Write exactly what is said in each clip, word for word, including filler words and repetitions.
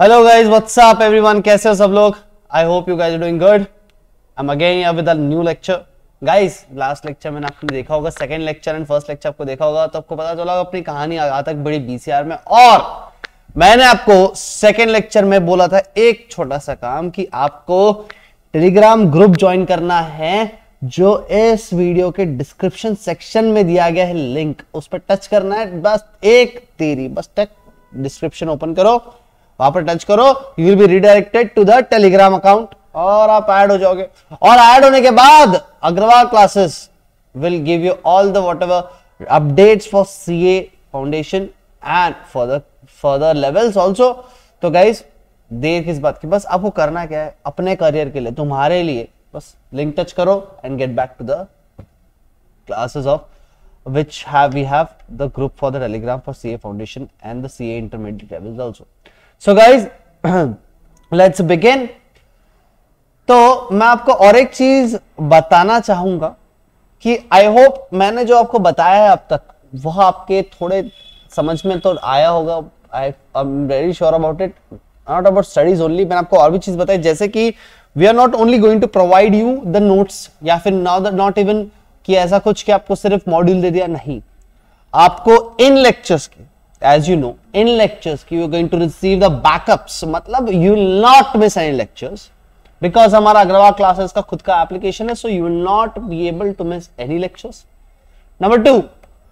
Hello guys, what's up everyone, कैसे हो सब लोग? I hope you guys are doing good. I am again here with a new lecture. Guys, last lecture मैंने आपने देखा होगा, second lecture and first lecture आपको देखा होगा, तो आपको पता चला अपनी कहानी आज तक बड़ी बीसीआर में। और मैंने आपको सेकंड लेक्चर में बोला था एक छोटा सा काम कि आपको टेलीग्राम ग्रुप ज्वाइन करना है, जो इस वीडियो के डिस्क्रिप्शन सेक्शन में दिया गया है लिंक, उस पर टच करना है। बस एक तेरी बस टच डिस्क्रिप्शन ओपन करो, वहां पर टच करो, you will be redirected to the Telegram account और आप ऐड हो जाओगे। और ऐड होने के बाद Agarwal classes will give you all the whatever updates for CA foundation and for the further levels also. तो गाइस, देर किस बात की, बस आपको करना क्या है, अपने करियर के लिए, तुम्हारे लिए, बस लिंक टच करो and get back to the classes of which have we have the group for the telegram for C A foundation and the C A intermediate levels also. So guys, let's begin. तो मैं आपको और एक चीज बताना चाहूंगा कि I hope मैंने जो आपको बताया है अब तक वह आपके थोड़े समझ में तो आया होगा। I am very sure about it, not about studies only. मैंने आपको और भी चीज बताई, जैसे कि we are not only going to provide you the notes, या फिर नॉट इवन कि ऐसा कुछ कि आपको सिर्फ मॉड्यूल दे दिया, नहीं। आपको इन लेक्चर्स के, एज यू नो, इन लेक्चर्स की you are going to receive the backups, मतलब you will not miss any lectures because हमारा अग्रवाल क्लासेस का खुद का एप्लीकेशन है, so you will not be able to miss any lectures. Number two,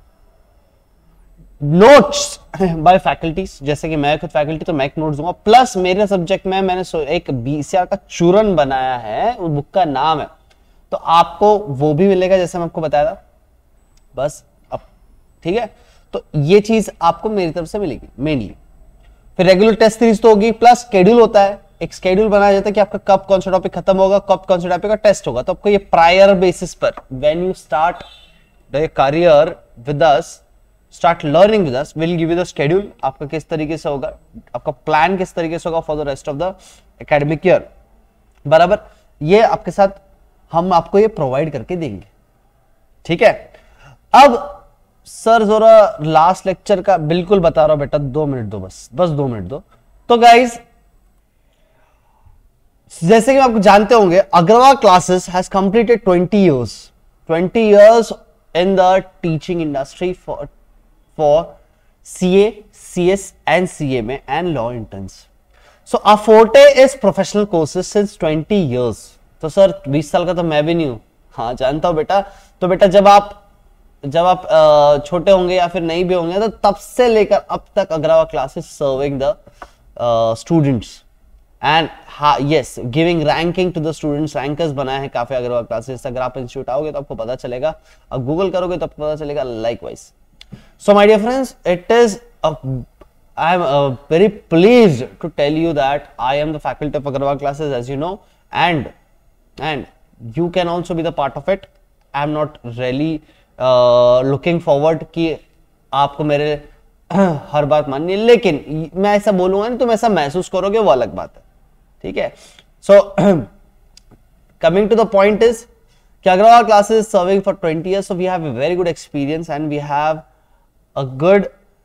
notes by faculties, जैसे कि मैं खुद फैकल्टी तो मैं नोट्स दूंगा, प्लस मेरे सब्जेक्ट में मैंने एक बीसीआर का चूरन बनाया है, उस बुक का नाम है, तो आपको वो भी मिलेगा जैसे मैं आपको बताया था। बस अब ठीक है, तो ये चीज आपको मेरी तरफ से मिलेगी मेनली। फिर रेगुलर टेस्ट सीरीज तो होगी, प्लस शेड्यूल होता है, एक शेड्यूल बनाया जाता है कि आपका कब कौन सा टॉपिक खत्म होगा, कब कौन सा टॉपिक का टेस्ट होगा। तो आपको ये प्रायर बेसिस पर, when you start the career with us, start learning with us, will give you the schedule, आपका किस तरीके से होगा, आपका प्लान किस तरीके से होगा for the rest of the academic year. बराबर, ये आपके साथ हम आपको ये प्रोवाइड करके देंगे, ठीक है। अब सर जरा लास्ट लेक्चर का बिल्कुल बता रहा हूं बेटा, दो मिनट दो, बस बस दो मिनट दो। तो गाइस, जैसे कि आप जानते होंगे, Agarwal classes has completed twenty years twenty years in the teaching industry for for CA, CS and CA में and law interns. So our forte is professional courses since twenty years. तो sir बीस साल का तो मैं भी नहीं हूं, हाँ जानता हूं बेटा। तो बेटा जब आप जब आप छोटे होंगे या फिर नहीं भी होंगे, तो तब से लेकर अब तक Agarwal classes serving the students and yes giving ranking to the students, rankers बनाए हैं काफी अग्रवाल क्लासेस। अगर आप इंस्टीट्यूट आओगे तो आपको पता चलेगा, अब गूगल करोगे तो आपको पता चलेगा likewise. So my dear friends, it is I am very pleased to tell you that I am the faculty of Agarwal classes, as you know, and and you can also be the part of it. I am not really uh, looking forward कि आपको मेरे हर बात माननी है, लेकिन मैं ऐसा बोलूंगा नहीं तुम ऐसा महसूस करोगे, वो अलग बात है, ठीक है। So coming to the point is कि Agarwal classes serving for twenty years, so we have a very good experience and we have a good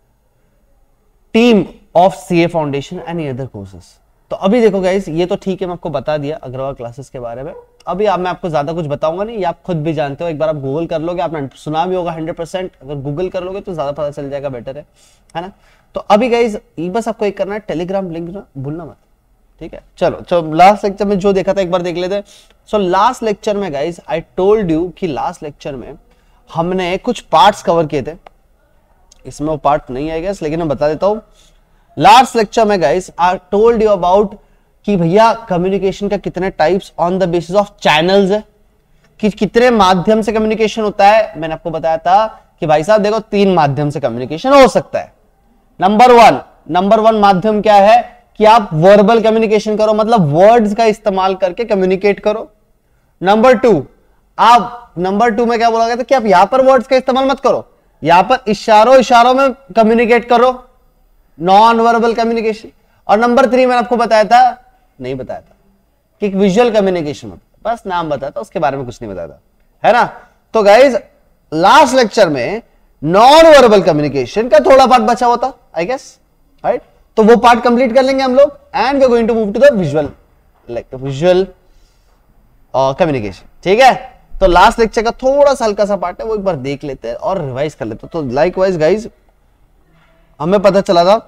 team of CA foundation and any other courses. तो अभी देखो guys, ये तो ठीक है, मैं आपको बता दिया अग्रवाल क्लासेस के बारे में। अभी आप मैं आपको ज्यादा कुछ बताऊंगा नहीं, ये आप खुद भी जानते हो, एक बार आप गूगल कर लोगे, आपने सुना भी होगा हंड्रेड परसेंट, अगर गूगल कर लोगे तो ज्यादा पता चल जाएगा, बेटर है है ना। तो अभी गाइस बस आपको एक करना है, टेलीग्राम लिंक ना भूलना मत, ठीक है। चलो चलो लास्ट लेक्चर में जो देखा था एक बार देख लेते हैं। सो लास्ट लेक्चर में गाइस आई टोल्ड यू कि लास्ट लेक्चर में हमने कुछ पार्ट्स कवर किए थे, इसमें वो पार्ट नहीं आएगा, लेकिन मैं बता देता हूं। लास्ट लेक्चर में guys I told you about कि भैया कम्युनिकेशन का कितने types on the basis of channels है, कि कितने माध्यम से कम्युनिकेशन होता है। मैंने आपको बताया था कि भाई साहब देखो, तीन माध्यम से कम्युनिकेशन हो सकता है। नंबर वन नंबर वन माध्यम क्या है कि आप वर्बल कम्युनिकेशन करो, मतलब वर्ड्स का इस्तेमाल करके कम्युनिकेट करो। नंबर टू आप नंबर टू में क्या बोला गया था कि आप यहां पर वर्ड्स का इस्तेमाल मत करो, यहां पर इशारों इशारों में कम्युनिकेट करो, नॉन वर्बल कम्युनिकेशन। और नंबर थ्री मैंने आपको बताया था, नहीं बताया था, कि विजुअल कम्युनिकेशन होता है, बस नाम बताया था, उसके बारे में कुछ नहीं बताया था, है ना। तो गाइज लास्ट लेक्चर में नॉन वर्बल कम्युनिकेशन का थोड़ा पार्ट बचा हुआ था, आई गेस, राइट। तो वो पार्ट कंप्लीट कर लेंगे हम लोग and we are going to move to the visual like visual communication. ठीक है, तो लास्ट लेक्चर का थोड़ा सा हल्का सा पार्ट है वो एक बार देख लेते हैं और रिवाइज कर लेते हैं। तो लाइक वाइज गाइज हमें पता चला था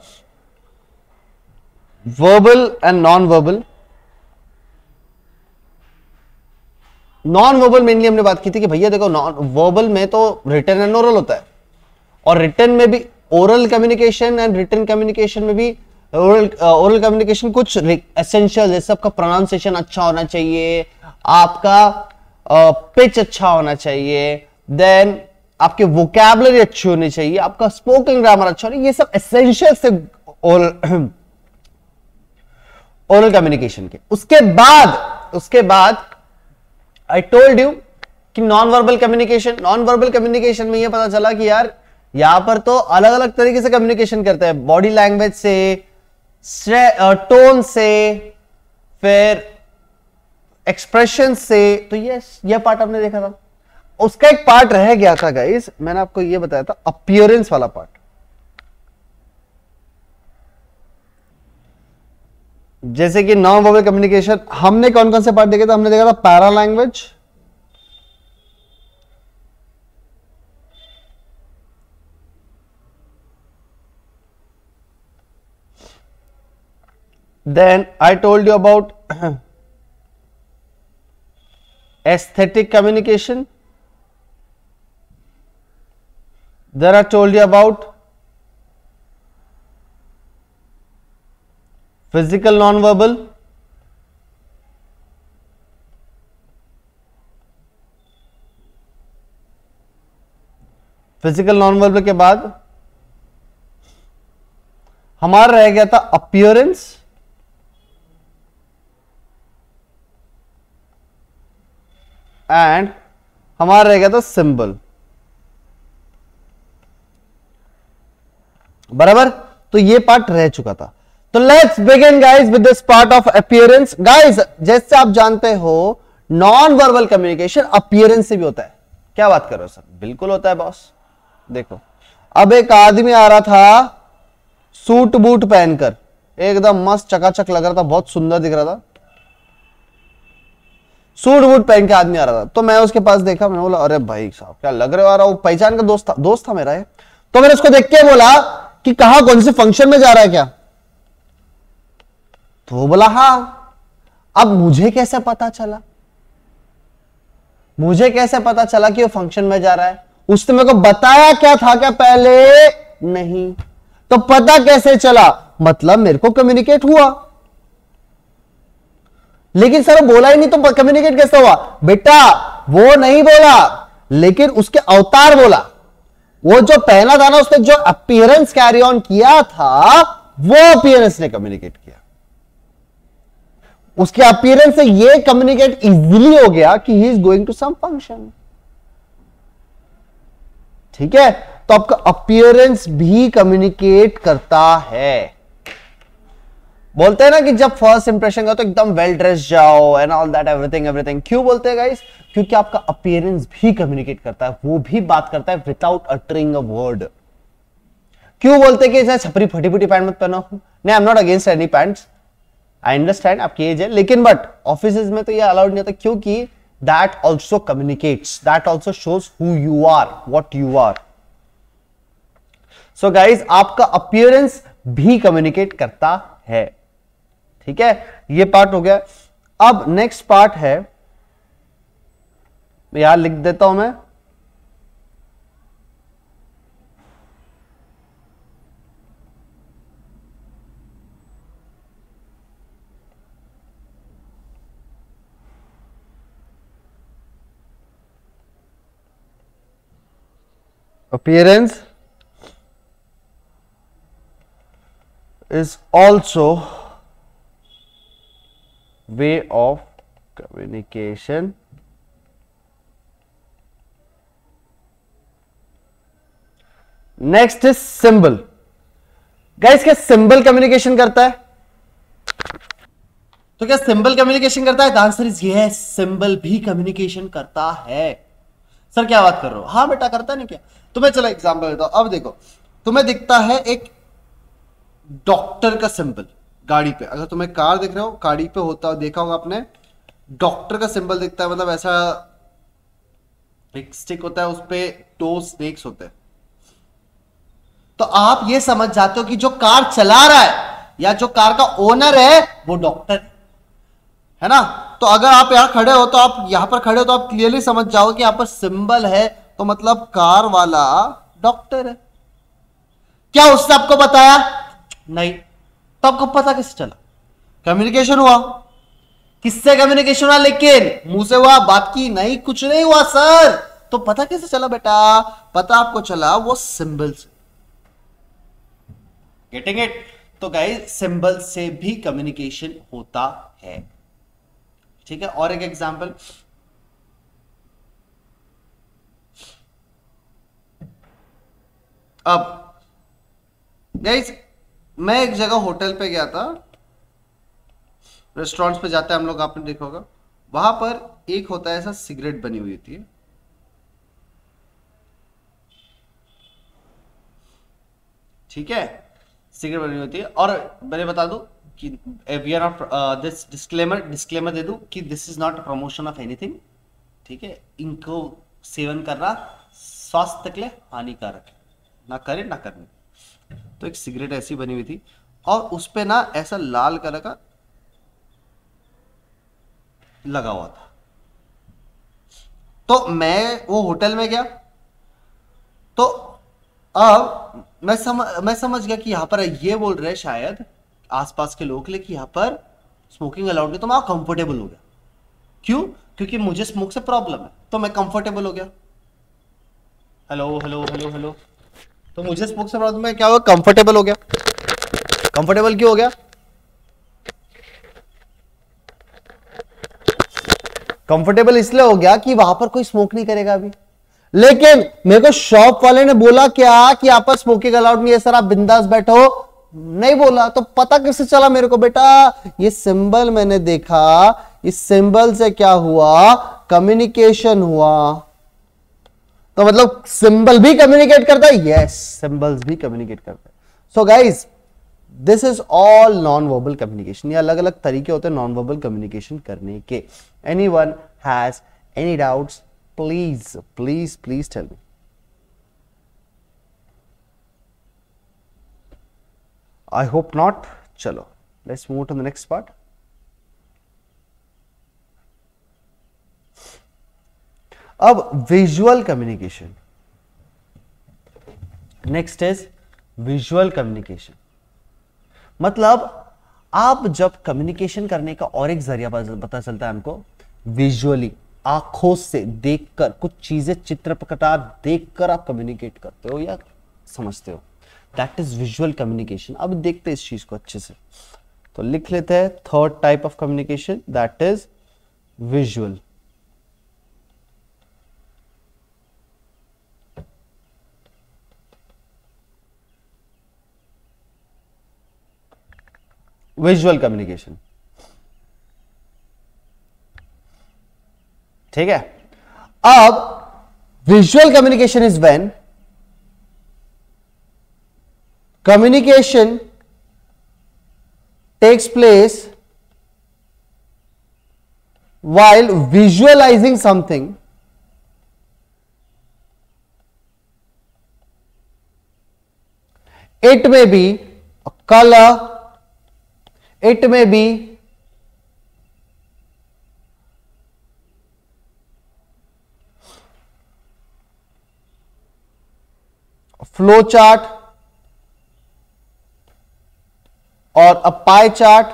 verbal and non verbal. Non verbal mainly हमने बात की थी कि भैया देखो नॉन वर्बल में तो रिटन एंड ओरल होता है, और रिटन में भी oral communication and written communication में भी ओरल ओरल कम्युनिकेशन कुछ एसेंशियल, जैसे आपका प्रोनाउंसिएशन अच्छा होना चाहिए, आपका पिच uh, अच्छा होना चाहिए, देन आपके वोकैबुलरी अच्छी होनी चाहिए, आपका स्पोकन ग्रामर अच्छा होना, ये सब एसेंशियल्स है ओरल ओरल कम्युनिकेशन के। उसके बाद उसके बाद आई टोल्ड यू कि non verbal communication, non verbal communication में ये पता चला कि यार यहां पर तो अलग अलग तरीके से कम्युनिकेशन करते हैं, बॉडी लैंग्वेज से, टोन से, फिर एक्सप्रेशन से। तो ये ये पार्ट आपने देखा था। उसका एक पार्ट रह गया था गाइस, मैंने आपको ये बताया था अपीयरेंस वाला पार्ट। जैसे कि नॉन वर्बल कम्युनिकेशन हमने कौन कौन से पार्ट देखे थे? हमने देखा था paralanguage, then I told you about aesthetic communication, then I told you about physical non-verbal, physical non-verbal के बाद हमारा रह गया था appearance एंड हमारा रह गया था सिंबल। बराबर, तो ये पार्ट रह चुका था। तो let's begin guys with this part of appearance. Guys जैसे आप जानते हो नॉन वर्बल कम्युनिकेशन अपीयरेंस से भी होता है। क्या बात कर रहे हो सर? बिल्कुल होता है बॉस। देखो अब एक आदमी आ रहा था सूट बूट पहनकर, एकदम मस्त चकाचक लग रहा था, बहुत सुंदर दिख रहा था, सूट वूट पहन के आदमी आ रहा था। तो मैं उसके पास देखा, मैंने बोला अरे भाई साहब क्या लग रहे हो, आ रहा, वो पहचान का दोस्त था, दोस्त था मेरा है। तो मैंने उसको देख के बोला कि कहा कौन से फंक्शन में जा रहा है क्या? तो वो बोला हाँ। अब मुझे कैसे पता चला मुझे कैसे पता चला कि वो फंक्शन में जा रहा है? उसने मेरे को बताया क्या था क्या पहले? नहीं। तो पता कैसे चला? मतलब मेरे को कम्युनिकेट हुआ, लेकिन सर वो बोला ही नहीं, तो कम्युनिकेट कैसे हुआ? बेटा वो नहीं बोला, लेकिन उसके अवतार बोला। वो जो पहला था ना, उसने जो अपीयरेंस कैरी ऑन किया था, वो अपीयरेंस ने कम्युनिकेट किया। उसके अपीयरेंस से ये कम्युनिकेट इजीली हो गया कि he is going to some function. ठीक है, तो आपका अपीयरेंस भी कम्युनिकेट करता है। बोलते हैं ना कि जब फर्स्ट इंप्रेशन का तो एकदम वेल ड्रेस जाओ and all that everything everything. क्यों बोलते हैं गाइस? क्योंकि आपका अपीयरेंस भी कम्युनिकेट करता है, वो भी बात करता है विदाउट अटरिंग अ वर्ड। क्यों बोलते हैं कि ऐसा छपरी फटी फटी पैंट मत पहनो? नहीं, I am not against any pants, I understand आपकी एज है, लेकिन बट ऑफिस में तो ये अलाउड नहीं होता, क्योंकि that also communicates, that also shows who you are, what you are. So guys आपका अपीयरेंस भी कम्युनिकेट करता है। ठीक है, ये पार्ट हो गया। अब नेक्स्ट पार्ट है, यहां लिख देता हूं मैं, appearance is also way of communication next is symbol. Guys क्या सिंबल कम्युनिकेशन करता है? तो क्या सिंबल कम्युनिकेशन करता है? The answer is yes, symbol भी कम्युनिकेशन करता है। सर क्या बात कर रहे हो? हाँ बेटा करता नहीं क्या? तो मैं चलो एग्जांपल देता हूं। अब देखो तुम्हें दिखता है एक डॉक्टर का सिंबल गाड़ी पे, अगर तुम्हें कार दिख रहे हो, गाड़ी पे होता देखा होगा आपने, डॉक्टर का सिंबल दिखता है, मतलब ऐसा एक स्टिक होता है, उस पे दो स्नेक्स होते हैं, तो आप ये समझ जाते हो कि जो कार चला रहा है या जो कार का ओनर है वो डॉक्टर है, है ना। तो अगर आप यहां खड़े हो, तो आप यहां पर खड़े हो तो आप क्लियरली समझ जाओ कि यहां पर सिंबल है, तो मतलब कार वाला डॉक्टर है। क्या उसने आपको बताया? नहीं। तो आपको पता कैसे चला? कम्युनिकेशन हुआ। किससे कम्युनिकेशन हुआ? लेकिन मुंह से हुआ, बात की नहीं, कुछ नहीं हुआ सर। तो पता कैसे चला बेटा? पता आपको चला वो सिंबल से। Getting it? तो गाइस सिंबल से भी कम्युनिकेशन होता है, ठीक है। और एक एग्जांपल, अब गाइस मैं एक जगह होटल पे गया था, रेस्टोरेंट्स पे जाते हैं हम लोग, आपने देखा होगा, वहां पर एक होता है ऐसा सिगरेट बनी हुई थी, ठीक है, सिगरेट बनी होती है। और मैंने बता दूं कि we are not this disclaimer disclaimer दे दूं कि this is not promotion of anything, ठीक है। इनको सेवन करना स्वास्थ्य के लिए हानिकारक है, ना करें ना करने। तो एक सिगरेट ऐसी बनी हुई थी और उस पे ना ऐसा लाल कलर का लगा हुआ था। तो मैं वो होटल में गया, तो अब मैं समझ मैं समझ गया कि यहां पर ये बोल रहे शायद आसपास के लोग ले कि यहां पर स्मोकिंग अलाउड नहीं, तो मैं कंफर्टेबल हो गया। क्यों? क्योंकि मुझे स्मोक से प्रॉब्लम है, तो मैं कंफर्टेबल हो गया। हेलो हेलो हेलो हेलो तो मुझे स्मोक से प्रॉब्लम है, क्या हुआ? कंफर्टेबल हो गया। कंफर्टेबल क्यों हो गया? कंफर्टेबल इसलिए हो गया कि वहां पर कोई स्मोक नहीं करेगा अभी। लेकिन मेरे को शॉप वाले ने बोला क्या कि यहां पर स्मोकिंग अलाउड नहीं है सर, आप बिंदास बैठो, नहीं बोला। तो पता कैसे चला मेरे को? बेटा ये सिंबल मैंने देखा, इस सिंबल से क्या हुआ? कम्युनिकेशन हुआ। तो मतलब सिंबल भी कम्युनिकेट करता है? यस, सिंबल्स भी कम्युनिकेट करता है। So guys this is all non verbal communication. ये अलग अलग तरीके होते हैं नॉन वर्बल कम्युनिकेशन करने के। Anyone has any doubts? Please please please tell me. I hope not. चलो let's move to the next part. अब visual communication, next is visual communication. मतलब आप जब कम्युनिकेशन करने का और एक जरिया पता चलता है हमको, विजुअली, आंखों से देखकर कुछ चीजें, चित्रपटा देखकर आप कम्युनिकेट करते हो या समझते हो, दैट इज विजुअल कम्युनिकेशन। अब देखते हैं इस चीज को अच्छे से, तो लिख लेते हैं third type of communication, that is visual. Visual communication, ठीक है। अब visual communication is when communication takes place while visualizing something it may be a color, it may be a flow chart और a pie chart,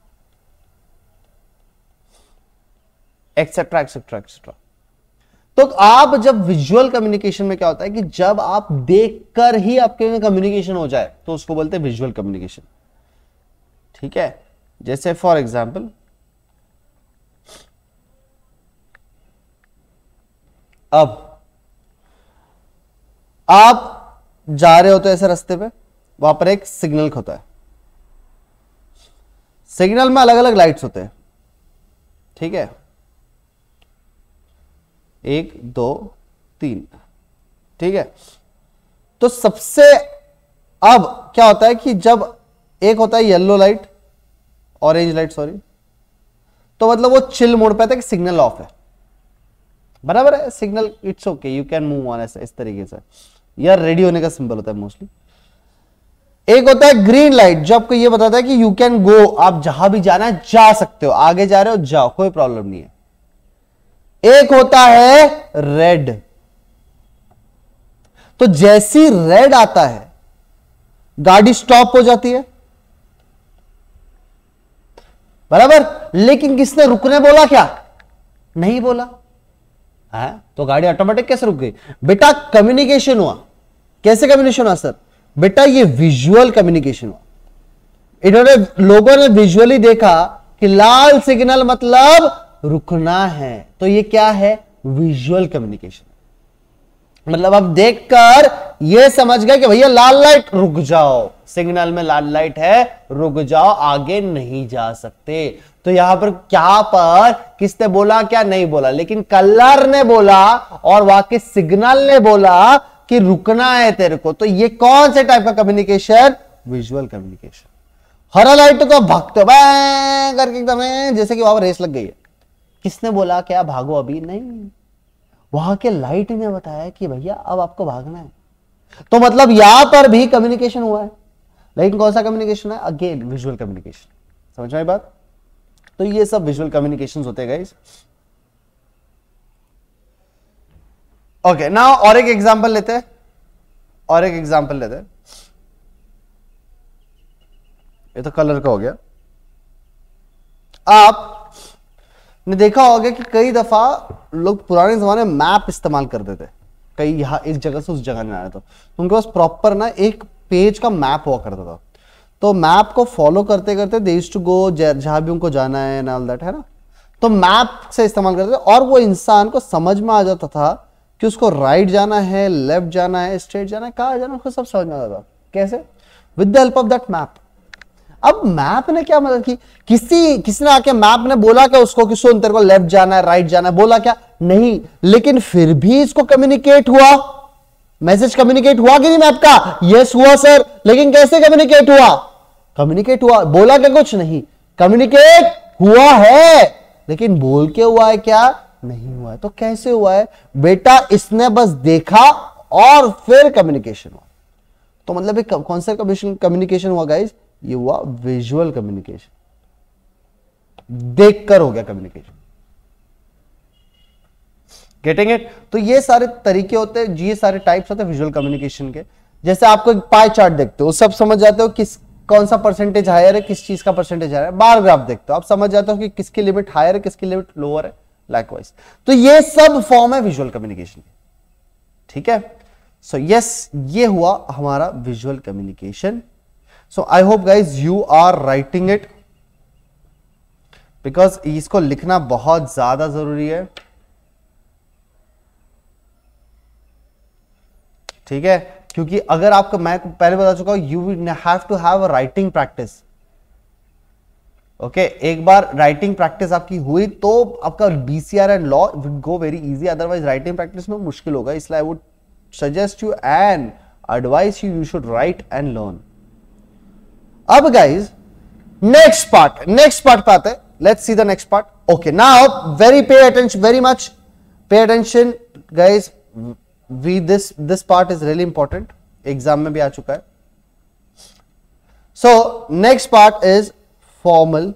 etcetera etcetera etcetera. तो आप जब visual communication में क्या होता है कि जब आप देखकर ही आपके कम्युनिकेशन हो जाए तो उसको बोलते हैं विजुअल कम्युनिकेशन, ठीक है। जैसे फॉर एग्जांपल अब आप जा रहे होते हैं ऐसे रास्ते पे, वहां पर एक सिग्नल होता है, सिग्नल में अलग अलग लाइट्स होते हैं, ठीक है, एक दो तीन, ठीक है। तो सबसे अब क्या होता है कि जब एक होता है yellow light, orange light sorry, तो मतलब वो चिल मोड पे आता है कि सिग्नल ऑफ है, बराबर है, signal it's okay you can move on, ऐसे इस तरीके से, या रेडी होने का सिंबल होता है मोस्टली। एक होता है ग्रीन लाइट, जो आपको ये बताता है कि यू कैन गो, आप जहां भी जाना है जा सकते हो, आगे जा रहे हो जाओ, कोई प्रॉब्लम नहीं है। एक होता है रेड, तो जैसी रेड आता है गाड़ी स्टॉप हो जाती है, बराबर, लेकिन किसने रुकने बोला क्या? नहीं बोला है, तो गाड़ी ऑटोमेटिक कैसे रुक गई? बेटा कम्युनिकेशन हुआ। कैसे कम्युनिकेशन हुआ सर? बेटा ये विजुअल कम्युनिकेशन हुआ। इन्होंने लोगों ने विजुअली देखा कि लाल सिग्नल मतलब रुकना है, तो ये क्या है? Visual communication. मतलब अब देखकर ये समझ गए कि भैया लाल लाइट, रुक जाओ, सिग्नल में लाल लाइट है, रुक जाओ, आगे नहीं जा सकते। तो यहां पर क्या पर किसने बोला क्या? नहीं बोला, लेकिन कलर ने बोला और वाकई सिग्नल ने बोला कि रुकना है तेरे को। तो ये कौन से टाइप का कम्युनिकेशन? Visual communication. हरा लाइट तो भागते हो बैं करके एकदम, जैसे कि वहां रेस लग गई है। किसने बोला क्या भागो अभी? नहीं, वहां के लाइट ने बताया कि भैया अब आपको भागना है। तो मतलब यहां पर भी कम्युनिकेशन हुआ है, लेकिन कौन सा कम्युनिकेशन है? Again visual communication. समझ में आई बात? तो ये सब विजुअल कम्युनिकेशन होते हैं गाइस। ओके नाउ और एक एग्जांपल लेते हैं, और एक एग्जांपल लेते हैं। ये तो कलर का हो गया। आप ने देखा होगा कि कई दफा लोग पुराने जमाने में मैप इस्तेमाल करते थे, कई यहां इस जगह से उस जगह नहीं आया था, तो उनके पास प्रॉपर ना एक पेज का मैप हुआ करता था। तो मैप को फॉलो करते करते दे यूज्ड टू गो जहां भी उनको जाना है एंड ऑल दैट, है ना। तो मैप से इस्तेमाल करते थे और वो इंसान को समझ में आ जाता था कि उसको राइट जाना है, लेफ्ट जाना है, स्ट्रेट जाना है, कहां जाना है, उसको सब समझ में आता था। कैसे? With the help of that map. अब मैप ने क्या मदद की? किसी किसने आके मैप ने बोला क्या उसको कि सुन तेरे को लेफ्ट जाना है, राइट जाना है, बोला क्या? नहीं, लेकिन फिर भी इसको कम्युनिकेट हुआ, मैसेज कम्युनिकेट हुआ कि नहीं मैप का? यस हुआ सर, लेकिन कैसे कम्युनिकेट हुआ? कम्युनिकेट हुआ, बोला क्या? कुछ नहीं, कम्युनिकेट हुआ है, लेकिन बोल के हुआ है क्या? नहीं हुआ है। तो कैसे हुआ है? बेटा इसने बस देखा और फिर कम्युनिकेशन हुआ। तो मतलब एक कौन सा कम्युनिकेशन हुआ गाइस? ये हुआ विजुअल कम्युनिकेशन, देखकर हो गया कम्युनिकेशन। Getting it? तो ये सारे तरीके होते हैं, ये सारे टाइप्स होते हैं विजुअल कम्युनिकेशन के। जैसे आपको एक पाई चार्ट देखते हो, सब समझ जाते हो किस कौन सा परसेंटेज हायर है, किस चीज का परसेंटेज हायर है। बार ग्राफ देखते हो, आप समझ जाते हो कि किसकी लिमिट हायर है, किसकी लिमिट लोअर है, लाइकवाइज। तो ये सब फॉर्म है विजुअल कम्युनिकेशन के, ठीक है। सो यस, ये हुआ हमारा visual communication. So I hope guys you are writing it, because इसको लिखना बहुत ज्यादा जरूरी है, ठीक है। क्योंकि अगर आपको, मैं पहले बता चुका हूं, you will have to have a writing practice, okay okay? एक बार राइटिंग प्रैक्टिस आपकी हुई तो आपका BCR and law will go very easy, otherwise writing practice में मुश्किल होगा। इसलिए I would suggest you and advice you, you should write and learn. अब guys next part, next part पे आते हैं। Let's see the next part. Okay now very pay attention, very much pay attention guys, we this this part is really important, exam में भी आ चुका है। So next part is formal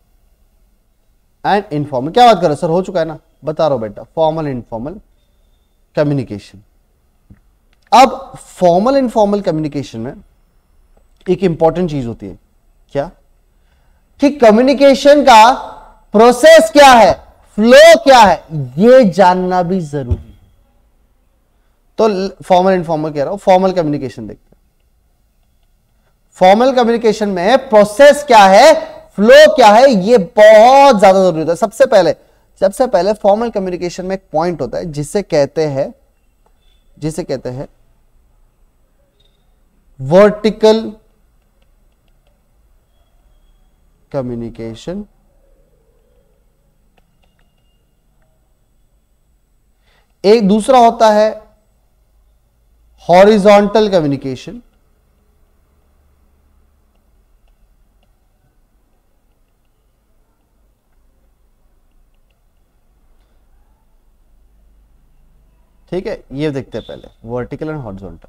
and informal. क्या बात कर रहे हो सर, हो चुका है ना, बता रहा हूं बेटा, फॉर्मल इनफॉर्मल कम्युनिकेशन। अब फॉर्मल इनफॉर्मल कम्युनिकेशन में एक इंपॉर्टेंट चीज होती है, क्या? कि कम्युनिकेशन का प्रोसेस क्या है, फ्लो क्या है, ये जानना भी जरूरी है। तो फॉर्मल इनफॉर्मल कह रहा हूं, फॉर्मल कम्युनिकेशन देखते हैं। फॉर्मल कम्युनिकेशन में प्रोसेस क्या है, फ्लो क्या है, ये बहुत ज्यादा जरूरी होता है। सबसे पहले सबसे पहले फॉर्मल कम्युनिकेशन में एक पॉइंट होता है जिसे कहते हैं जिसे कहते हैं वर्टिकल कम्युनिकेशन। एक दूसरा होता है हॉरिजॉन्टल कम्युनिकेशन, ठीक है, ये देखते हैं पहले वर्टिकल एंड हॉरिजॉन्टल।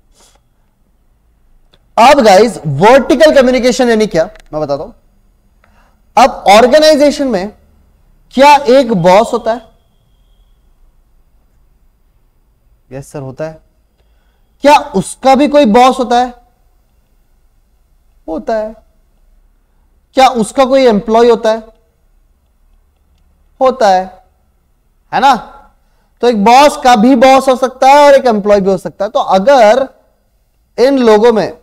अब गाइस वर्टिकल कम्युनिकेशन यानी क्या, मैं बताता हूं। अब ऑर्गेनाइजेशन में क्या एक बॉस होता है? यस सर, होता है। क्या उसका भी कोई बॉस होता है? होता है। क्या उसका कोई एम्प्लॉय होता है? होता है, है ना? तो एक बॉस का भी बॉस हो सकता है और एक एम्प्लॉय भी हो सकता है। तो अगर इन लोगों में,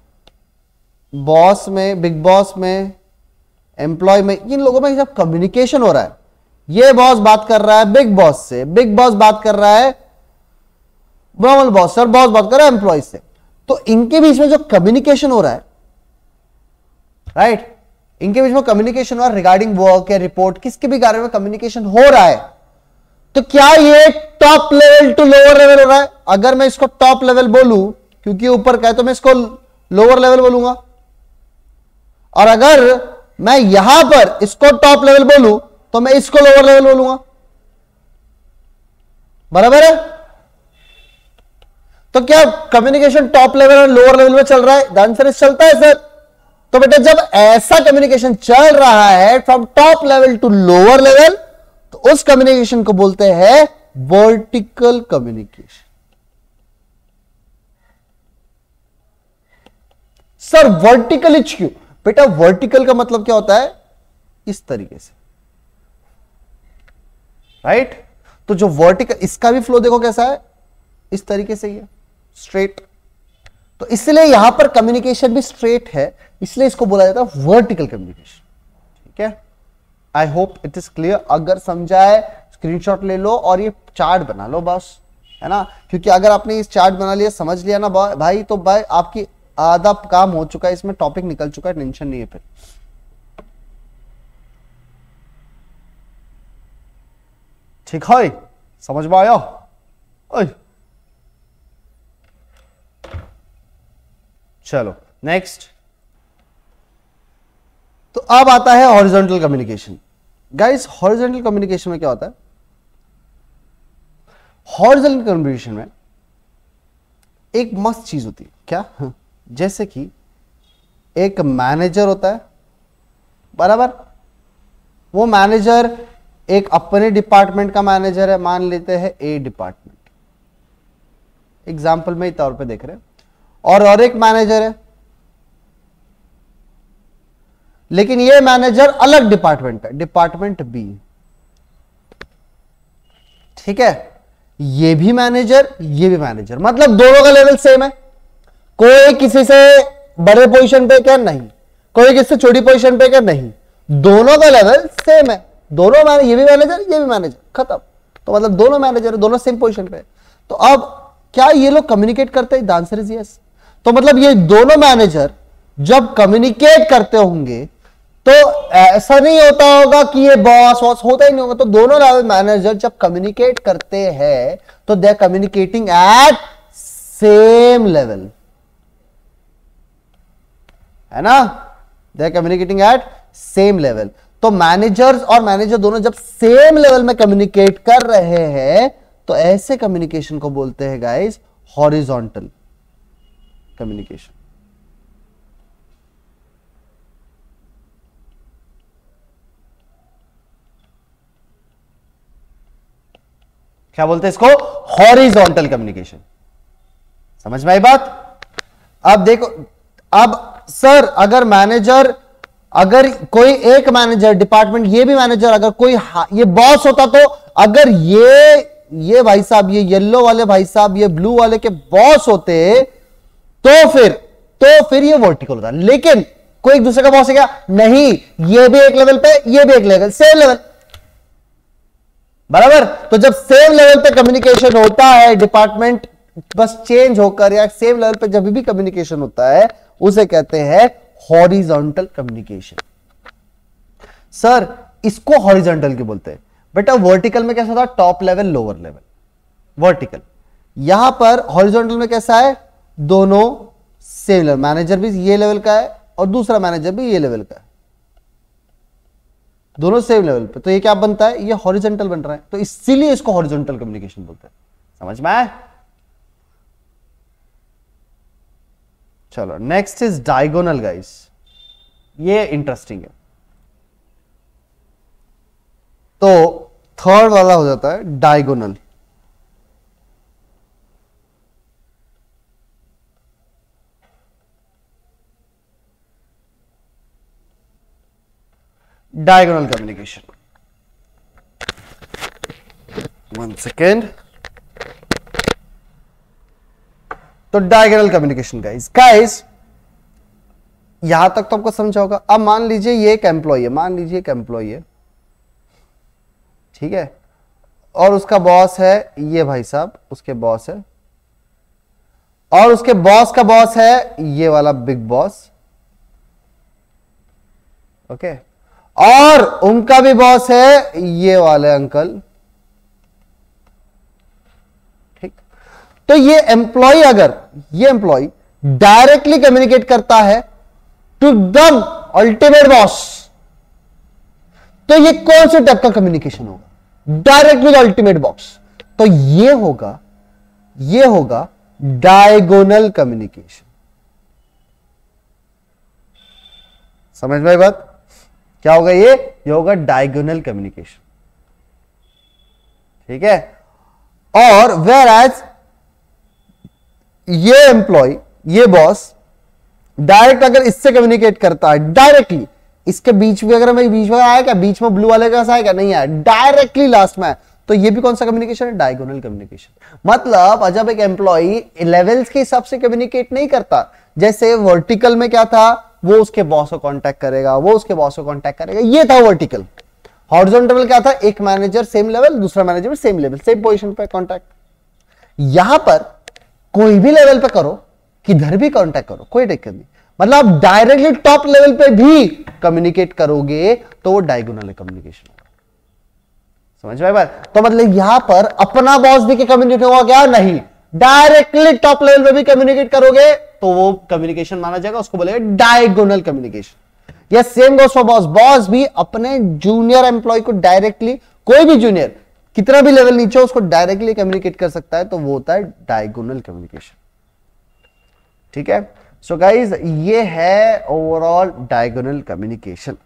बॉस में, बिग बॉस में, एम्प्लॉय में, इन लोगों में जब कम्युनिकेशन हो रहा है, ये बॉस बात कर रहा है बिग बॉस से, बिग बॉस बात कर रहा है नॉर्मल बॉस से, और बॉस बात कर रहा है एम्प्लॉय से, तो इनके बीच में जो कम्युनिकेशन हो रहा है, राइट right? इनके बीच में कम्युनिकेशन हो रहा है रिगार्डिंग वर्क या रिपोर्ट, किसके भी बारे में कम्युनिकेशन हो रहा है, तो क्या ये top level to lower level हो रहा है? अगर मैं इसको टॉप लेवल बोलूं, क्योंकि ऊपर का है, तो मैं इसको लोअर लेवल बोलूंगा, और अगर मैं यहां पर इसको टॉप लेवल बोलूं तो मैं इसको लोअर लेवल बोलूंगा। बराबर है? तो क्या कम्युनिकेशन टॉप लेवल और लोअर लेवल में चल रहा है? द आंसर इज चलता है सर। तो बेटा जब ऐसा कम्युनिकेशन चल रहा है from top level to lower level, तो उस कम्युनिकेशन को बोलते हैं वर्टिकल कम्युनिकेशन। सर वर्टिकल इच क्यों? बेटा वर्टिकल का मतलब क्या होता है? इस तरीके से, राइट right? तो जो वर्टिकल, इसका भी फ्लो देखो कैसा है, इस तरीके से ही है, स्ट्रेट। तो इसलिए यहां पर कम्युनिकेशन भी स्ट्रेट है, इसलिए इसको बोला जाता है वर्टिकल कम्युनिकेशन। ठीक है, I hope it is clear. अगर समझा है स्क्रीनशॉट ले लो और ये चार्ट बना लो बस, है ना? क्योंकि अगर आपने इस चार्ट बना लिया, समझ लिया ना भाई, तो भाई आपकी आधा काम हो चुका है, इसमें टॉपिक निकल चुका है, टेंशन नहीं है फिर। ठीक है, समझ में आया? चलो नेक्स्ट। तो अब आता है horizontal communication. Guys horizontal communication में क्या होता है? हॉरिजॉन्टल कम्युनिकेशन में एक मस्त चीज होती है। क्या? जैसे कि एक मैनेजर होता है, बराबर? वो मैनेजर एक अपने डिपार्टमेंट का मैनेजर है, मान लेते हैं ए डिपार्टमेंट, एग्जाम्पल में ही तौर पे देख रहे हैं, और और एक मैनेजर है, लेकिन ये मैनेजर अलग डिपार्टमेंट का, डिपार्टमेंट बी। ठीक है, ये भी मैनेजर, ये भी मैनेजर, मतलब दोनों का लेवल सेम है। कोई किसी से बड़े पोजीशन पे क्या नहीं, कोई किसी से छोटी पोजीशन पे क्या नहीं, दोनों का लेवल सेम है। दोनों मैनेजर, ये भी मैनेजर, ये भी मैनेजर, खत्म। तो मतलब दोनों मैनेजर, दोनों सेम पोजीशन पे। तो अब क्या ये लोग कम्युनिकेट करते हैं? The answer is yes. तो मतलब ये दोनों मैनेजर जब कम्युनिकेट करते होंगे तो ऐसा नहीं होता होगा कि ये बॉस वॉस, होता ही नहीं होगा। तो दोनों लेवल मैनेजर जब कम्युनिकेट करते हैं तो they are communicating at same level, है ना? They are communicating at same level. तो मैनेजर्स और मैनेजर दोनों जब सेम लेवल में कम्युनिकेट कर रहे हैं तो ऐसे कम्युनिकेशन को बोलते हैं गाइस हॉरिजॉन्टल कम्युनिकेशन। क्या बोलते हैं इसको? Horizontal communication. समझ में आई बात? अब देखो, अब सर अगर मैनेजर, अगर कोई एक मैनेजर डिपार्टमेंट, ये भी मैनेजर, अगर कोई ये बॉस होता, तो अगर ये ये भाई साहब, ये येलो वाले भाई साहब, ये ब्लू वाले के बॉस होते, तो फिर तो फिर ये वर्टिकल होता। लेकिन कोई एक दूसरे का बॉस है क्या? नहीं, ये भी एक लेवल पे, ये भी एक लेवल, सेम लेवल, बराबर। तो जब सेम लेवल पे कम्युनिकेशन होता है, डिपार्टमेंट बस चेंज होकर, या सेम लेवल पे जब भी कम्युनिकेशन होता है, उसे कहते हैं हॉरिजॉन्टल कम्युनिकेशन। सर इसको हॉरिजॉन्टल क्यों बोलते हैं? बेटा वर्टिकल में कैसा था? Top level lower level, vertical. यहां पर हॉरिजॉन्टल में कैसा है? दोनों सेम लेवल, मैनेजर भी ये लेवल का है और दूसरा मैनेजर भी ये लेवल का है, दोनों सेम लेवल पे। तो ये क्या बनता है? ये हॉरिजॉन्टल बन रहा है, तो इसीलिए इसको हॉरिजॉन्टल कम्युनिकेशन बोलते हैं। समझ में आए? चलो नेक्स्ट इज डायगोनल गाइस, ये इंटरेस्टिंग है। तो थर्ड वाला हो जाता है diagonal. Diagonal communication, one second. तो डायगोनल कम्युनिकेशन गाइस गाइस यहां तक तो आपको समझा होगा। अब मान लीजिए ये एक एम्प्लॉय है, मान लीजिए एक एम्प्लॉय है, ठीक है, और उसका बॉस है ये भाई साहब, उसके बॉस है, और उसके बॉस का बॉस है ये वाला बिग बॉस, ओके, और उनका भी बॉस है ये वाले अंकल, ठीक। तो ये एम्प्लॉय, अगर ये एम्प्लॉय डायरेक्टली कम्युनिकेट करता है टू द अल्टीमेट बॉस, तो ये कौन से टाइप का कम्युनिकेशन होगा? Directly ultimate boss. तो ये होगा, ये होगा डायगोनल कम्युनिकेशन। समझ में आई बात? क्या होगा ये? ये होगा डायगोनल कम्युनिकेशन, ठीक है। और वेयर एज ये एम्प्लॉय, ये बॉस डायरेक्ट अगर इससे कम्युनिकेट करता है डायरेक्टली, इसके बीच में अगर मैं बीच में आया क्या, बीच में ब्लू वाले का आया क्या, नहीं आया, डायरेक्टली लास्ट में, तो ये भी कौन सा कम्युनिकेशन है? Diagonal communication. मतलब जब एक एम्प्लॉय लेवल्स के हिसाब से कम्युनिकेट नहीं करता, जैसे वर्टिकल में क्या था, वो उसके बॉस को कांटेक्ट करेगा, वो उसके बॉस को कांटेक्ट करेगा, ये था वर्टिकल। हॉरिजॉन्टल क्या था? एक मैनेजर सेम लेवल, दूसरा manager same level, same position पे कांटेक्ट। यहां पर कोई भी लेवल पे करो, किधर भी कांटेक्ट करो, कोई दिक्कत नहीं। मतलब आप डायरेक्टली टॉप लेवल पे भी कम्युनिकेट करोगे तो वो डायगोनल कम्युनिकेशन होगा। समझ में बात? तो मतलब यहां पर अपना बॉस भी कम्युनिकेट होगा क्या? नहीं, डायरेक्टली टॉप लेवल पे भी कम्युनिकेट करोगे तो वो कम्युनिकेशन माना जाएगा, उसको बोलेगा डायगोनल कम्युनिकेशन। या same goes for boss, boss भी अपने जूनियर एम्प्लॉय को डायरेक्टली, कोई भी जूनियर कितना भी लेवल नीचे उसको डायरेक्टली कम्युनिकेट कर सकता है, तो वो होता है डायगोनल कम्युनिकेशन, ठीक है। सो so गाइज ये है overall diagonal communication.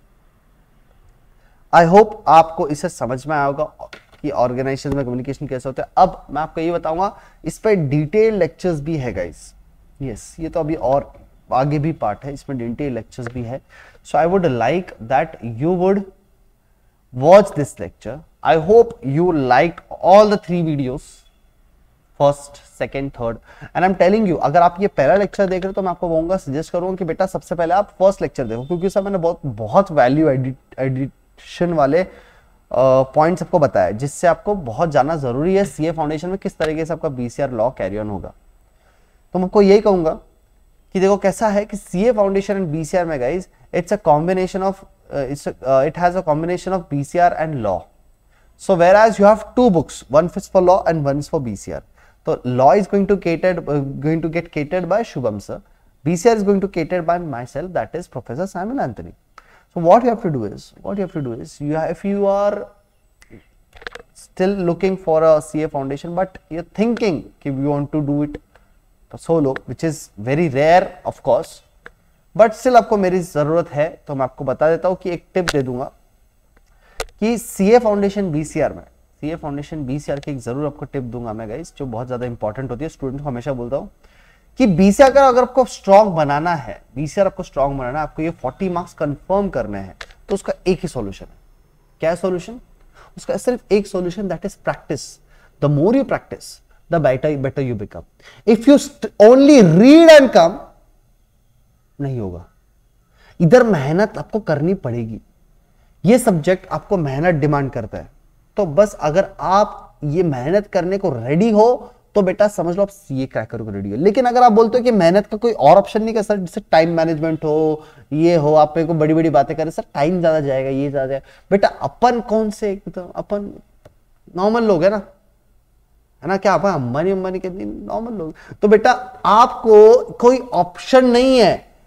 I hope आपको इसे समझ में आया होगा कि ऑर्गेनाइजेशन में कम्युनिकेशन कैसे होता है। अब मैं आपको ये बताऊंगा, इस पे डिटेल लेक्चर्स भी है गाइज। यस, ये तो अभी और आगे भी पार्ट है, इसमें डिटेल लेक्चर्स भी है। So I would like that you would watch this lecture. I hope you like all the three videos, first, second, third, and I am telling you, अगर आप ये पहला लेक्चर देख रहे हो तो मैं आपको कहूंगा, सजेस्ट करूंगा कि बेटा सबसे पहले आप फर्स्ट लेक्चर देखो, क्योंकि सर मैंने बहुत बहुत वैल्यू एडिशन वाले पॉइंट्स uh, आपको बताया, जिससे आपको बहुत जानना जरूरी है सीए फाउंडेशन में किस तरीके से आपका बीसीआर लॉ कैरी ऑन होगा। तो मैं आपको यही कहूंगा कि देखो कैसा है कि सीए फाउंडेशन एंड बीसीआर में guys it's a combination of it's it has a combination of BCR and law. So whereas you have two books, one is for law and one is for BCR. So law is going to catered uh, going to get catered by Shubham sir. B C R is going to catered by myself, that is Professor Simon Anthony. So what you have to do is, what you have to do is, you have, if you are still looking for a C A foundation, but you're thinking if you want to do it solo, which is very rare of course, but still आपको मेरी जरूरत है, तो मैं आपको बता देता हूँ कि एक टिप दे दूंगा कि C A foundation B C R में, सीए फाउंडेशन बीसीआर की एक जरूर आपको टिप दूंगा मैं गाइस, जो बहुत ज्यादा इंपॉर्टेंट होती है। स्टूडेंट को हमेशा बोलता हूं कि बीसीआर का अगर आपको स्ट्रांग बनाना है, बीसीआर आपको स्ट्रांग बनाना है, आपको ये चालीस मार्क्स कंफर्म करने हैं, तो उसका एक ही सॉल्यूशन है। क्या सॉल्यूशन? उसका सिर्फ एक solution, that is practice. The more you practice the better better you become. If you only read and come, नहीं होगा। इधर मेहनत आपको करनी पड़ेगी, ये सब्जेक्ट आपको मेहनत डिमांड करता है। तो बस अगर आप ये मेहनत करने को रेडी हो तो बेटा समझ लो आप सीए क्रैकर को रेडी हो। लेकिन अगर आप बोलते हो कि मेहनत का कोई और ऑप्शन नहीं कर सर, जैसे टाइम मैनेजमेंट हो, ये हो, आप को बड़ी बड़ी बातें करें, सर टाइम ज्यादा जाएगा, ये ज्यादा जाएगा, बेटा अपन कौन से, तो अपन नॉर्मल लोग है ना, है ना, क्या अपन अंबानी अंबानी के नॉर्मल लोग। तो बेटा आपको कोई ऑप्शन नहीं है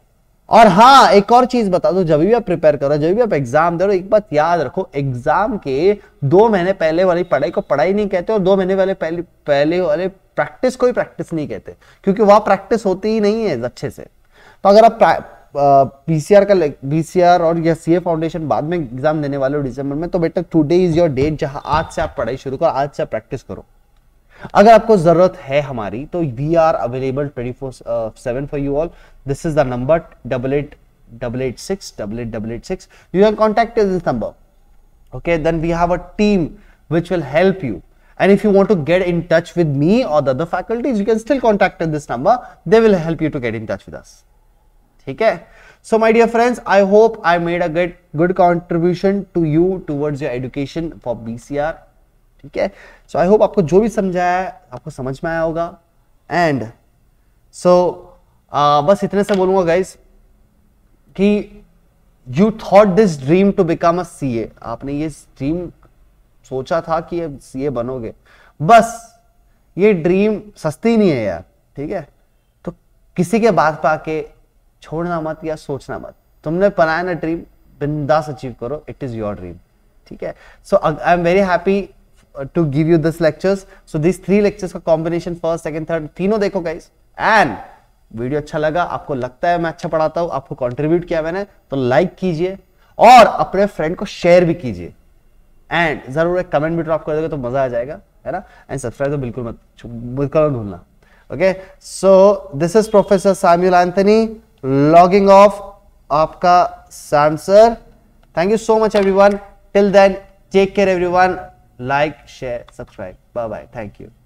और हाँ, एक और चीज बता दो, जब भी आप प्रिपेयर करो, जब भी आप एग्जाम दे रहे हो, एक बात याद रखो, एग्जाम के दो महीने पहले वाली पढ़ाई को पढ़ाई नहीं कहते और दो महीने वाले पहले पहले वाले प्रैक्टिस को ही प्रैक्टिस नहीं कहते, क्योंकि वहां प्रैक्टिस होती ही नहीं है अच्छे से। तो अगर आप पीसीआर का बीसीआर और या सीए फाउंडेशन बाद में एग्जाम देने वाले हो दिसंबर में, तो बेटा टुडे इज योर डेट, जहां आज से आप पढ़ाई शुरू करो, आज से आप प्रैक्टिस करो। अगर आपको जरूरत है हमारी, तो we are available twenty four seven for you all. This is the number double eight double eight six double eight double eight six. You can contact this number. Okay, then we have a team which will help you. And if you want to get in touch with me or the other faculties, you can still contact this number. They will help you to get in touch with us. Okay? So my dear friends, I hope I made a good good contribution to you towards your education for B C R. ठीक है? So I hope आपको जो भी समझाया है आपको समझ में आया होगा. And so uh, बस इतने से बोलूँगा guys कि You thought this dream to become a C A. आपने ये ड्रीम सोचा था कि ये C A बनोगे, बस ये ड्रीम सस्ती नहीं है यार, ठीक है? तो किसी के बात पे आके छोड़ना मत या सोचना मत. तुमने बनाया ना ड्रीम, बिंदास अचीव करो. इट इज योर ड्रीम, ठीक है? So I am very happy to give you this lectures. So this three lectures का कॉम्बिनेशन, फर्स्ट सेकंड थर्ड, तीनों देखो गाइस. एंड वीडियो अच्छा लगा, आपको लगता है मैं अच्छा पढ़ाता हूं, आपको कंट्रीब्यूट किया मैंने, तो लाइक कीजिए और अपने फ्रेंड को शेयर भी कीजिए. एंड जरूर एक कमेंट भी ड्रॉप कर दोगे तो मजा आ जाएगा, है ना? एंड सब्सक्राइब तो बिल्कुल मत बिल्कुल मत भूलना. Okay, so this is professor Samuel Anthony logging off. आपका Sam sir. Thank you so much everyone. Till then take care everyone. Like share subscribe. Bye bye. Thank you.